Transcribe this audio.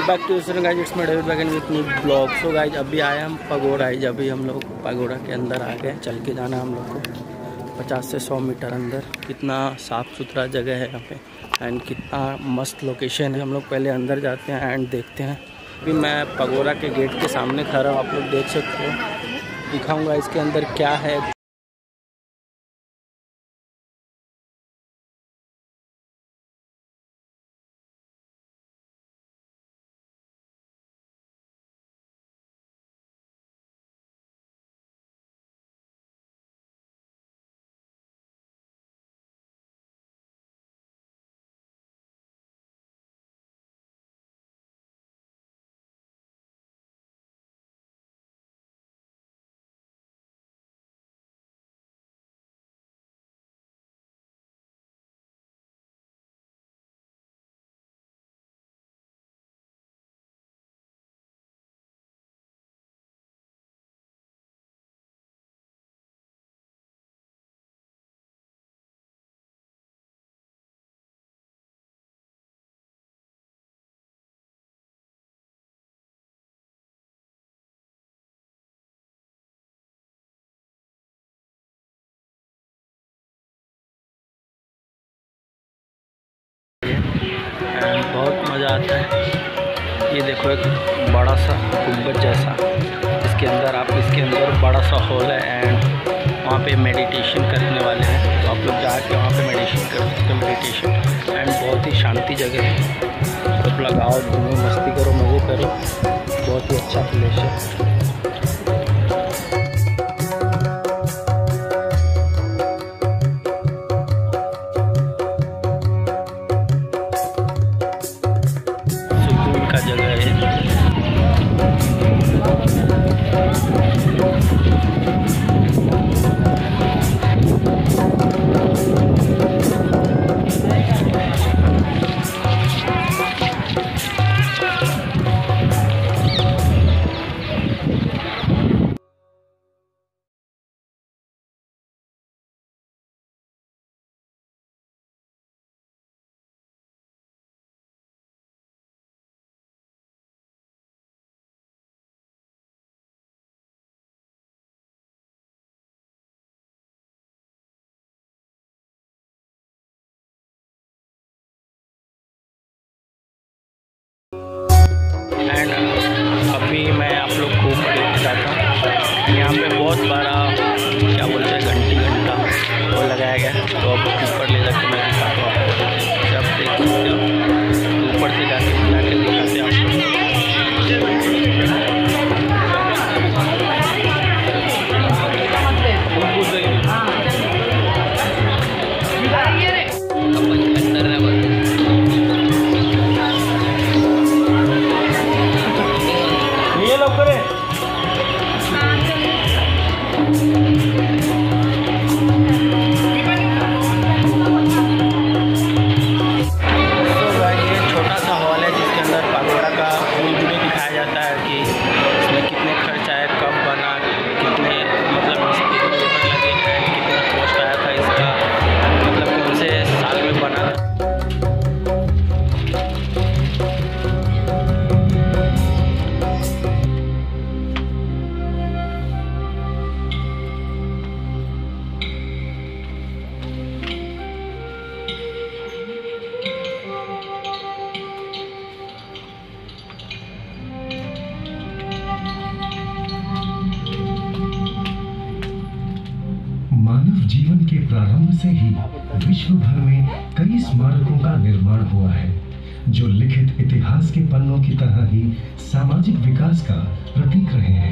Back to the guys, it's me David back in with new blog. So guys अभी आए हम pagoda. अभी हम लोग पगोड़ा के अंदर आ गए। चल के जाना हम लोग को 50 से 100 मीटर अंदर। कितना साफ़ सुथरा जगह है यहाँ पे एंड कितना मस्त लोकेशन है। हम लोग पहले अंदर जाते हैं एंड देखते हैं। अभी मैं पगोड़ा के गेट के सामने खड़ा हूँ, आप लोग देख सकते हो। दिखाऊँगा इसके अंदर क्या है। बहुत मज़ा आता है। ये देखो एक बड़ा सा गुंबद जैसा, इसके अंदर बड़ा सा हॉल है एंड वहाँ पे मेडिटेशन करने वाले हैं। तो आप लोग जाके वहाँ पे मेडिटेशन कर सकते हो। मेडिटेशन एंड बहुत ही शांति जगह है। तो लगाओ, घूमो, मस्ती करो, मज़े करो। बहुत ही अच्छा प्लेस है। एंड अभी मैं आप लोग को ऊपर लेके जाता हूँ। यहाँ पे बहुत बड़ा क्या बोलते हैं घंटा वो लगाया गया है। तो अब ऊपर ले जाके मैं दिखाता हूँ आपको। आप देख सकते हो, ऊपर से जाके दिखाते हैं आपको। जीवन के प्रारंभ से ही विश्व भर में कई स्मारकों का निर्माण हुआ है, जो लिखित इतिहास के पन्नों की तरह ही सामाजिक विकास का प्रतीक रहे हैं।